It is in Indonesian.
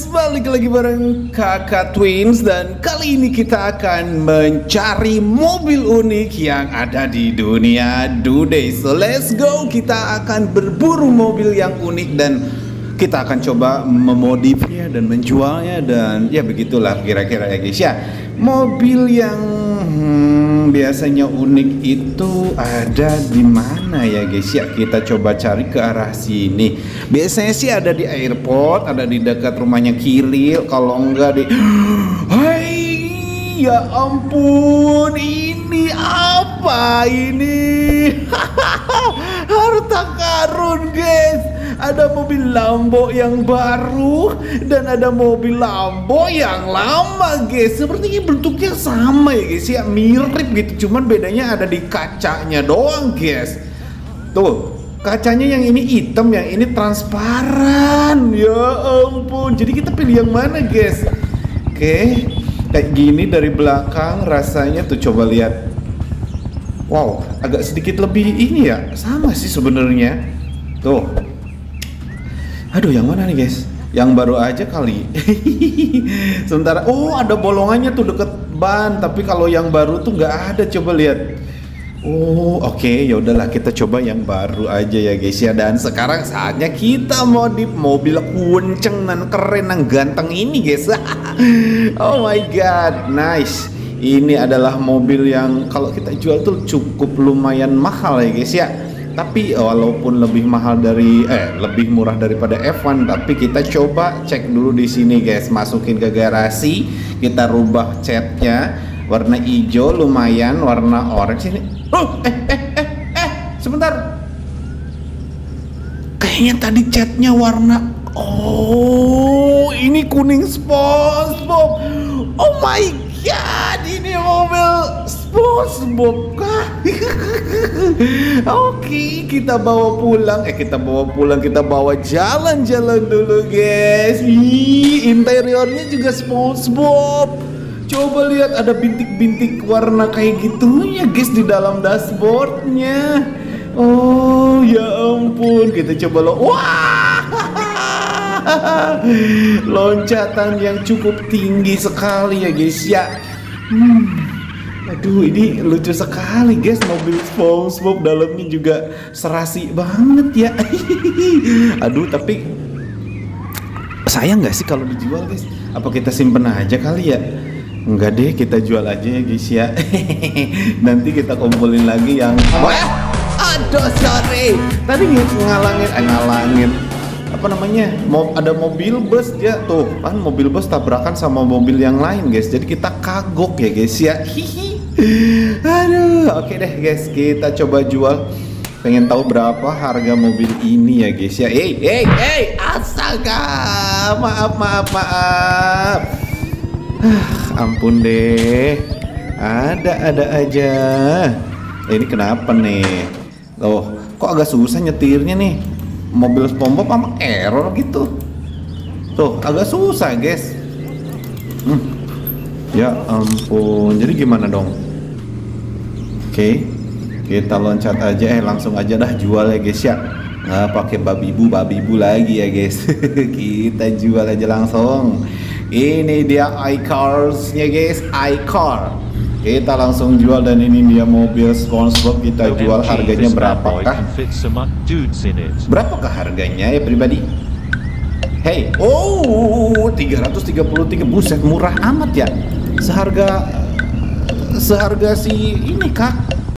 balik lagi bareng Kakak Twins. Dan kali ini kita akan mencari mobil unik yang ada di dunia today. So let's go, kita akan berburu mobil yang unik dan kita akan coba memodifnya dan menjualnya. Dan ya begitulah kira-kira ya guys ya. Mobil yang biasanya unik itu ada di mana ya guys ya? Kita coba cari ke arah sini. Biasanya sih ada di airport, ada di dekat rumahnya Kiril. Kalau enggak di hai, ya ampun, ini apa ini? Harta karun guys. Ada mobil Lambo yang baru dan ada mobil Lambo yang lama guys. Sepertinya bentuknya sama ya guys ya, mirip gitu, cuman bedanya ada di kacanya doang guys. Tuh, kacanya yang ini hitam, yang ini transparan. Ya ampun, jadi kita pilih yang mana guys? Oke, kayak gini dari belakang rasanya tuh, coba lihat. Wow, agak sedikit lebih ini ya, sama sih sebenarnya. Tuh. Aduh, yang mana nih guys? Yang baru aja kali. Sementara, oh ada bolongannya tuh deket ban. Tapi kalau yang baru tuh nggak ada. Coba lihat. Oh oke, ya udahlah kita coba yang baru aja ya guys ya. Dan sekarang saatnya kita modif mobil kunceng dan keren dan ganteng ini guys. Oh my god, nice. Ini adalah mobil yang kalau kita jual tuh cukup lumayan mahal ya guys ya. Tapi walaupun lebih mahal dari lebih murah daripada F1, tapi kita coba cek dulu di sini guys. Masukin ke garasi, kita rubah catnya warna hijau, lumayan warna orange ini. Oh, sebentar. Kayaknya tadi catnya warna, oh ini kuning SpongeBob. Oh my god, ini mobil SpongeBob kah? Oke, kita bawa pulang. Kita bawa jalan-jalan dulu guys. Interiornya juga SpongeBob. Coba lihat, ada bintik-bintik warna kayak gitunya guys di dalam dashboardnya. Oh ya ampun, kita coba wah, loncatan yang cukup tinggi sekali ya guys ya. Aduh, ini lucu sekali guys, mobil SpongeBob. Dalamnya juga serasi banget ya. Aduh, tapi sayang nggak sih kalau dijual guys? Apa kita simpen aja kali ya? Enggak deh, kita jual aja ya guys ya. Nanti kita kumpulin lagi yang aduh sorry, tadi ngalangin apa namanya, ada mobil bus ya. Tuh kan mobil bus tabrakan sama mobil yang lain guys, jadi kita kagok ya guys ya. Aduh, oke deh guys, kita coba jual. Pengen tahu berapa harga mobil ini ya guys ya. Astaga, maaf. Ampun deh, ada aja. Ini kenapa nih? Loh, kok agak susah nyetirnya nih? Mobil SpongeBob sama error gitu. Tuh, agak susah guys. Ya ampun, jadi gimana dong? Oke, kita loncat aja, langsung aja dah jual ya guys ya. Nggak pakai babi bu lagi ya guys. Kita jual aja langsung. Ini dia iCars-nya guys, iCar. Kita langsung jual, dan ini dia mobil SpongeBob. Kita jual, harganya berapakah? Berapakah harganya ya pribadi? Hey, oh 333, buset murah amat ya. Seharga si ini kak,